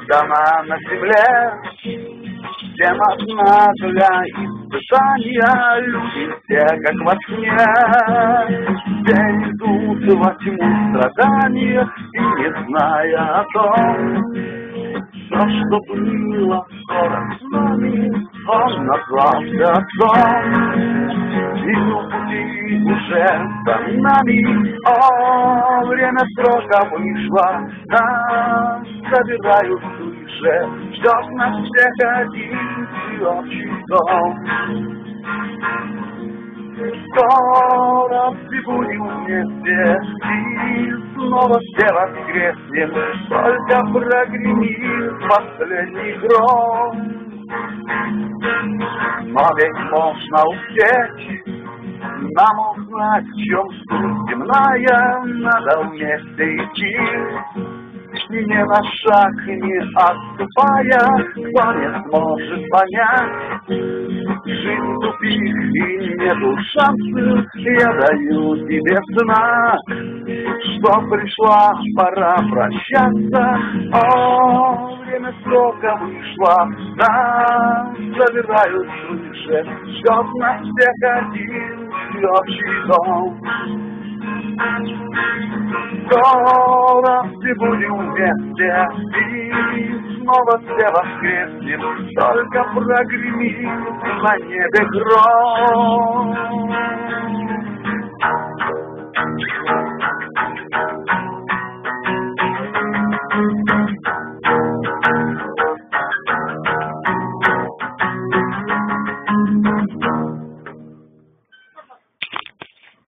дана на земле. Всем одна для испытания, люди все как во сне. Все идут во тьму страдания и не зная о том, все, что было скоро с нами, он назвался отцом. И пути уже за нами, о, время срока вышло, нас забирают выше, ждет нас всех один общий дом. Скоро все будем вместе и снова все воскреснем, только прогремит последний гром. Но ведь можно успеть, нам узнать, в чем суть земная, надо вместе идти. И не на шаг, не отступая, кто не сможет понять, жизнь тупик и нету шансов, я даю тебе знак, что пришла пора прощаться, о, время срока вышло, нас забирают выше, ждет нас всех один общий дом. Скоро все будем вместе и снова все воскреснем, только прогремит на небе гром.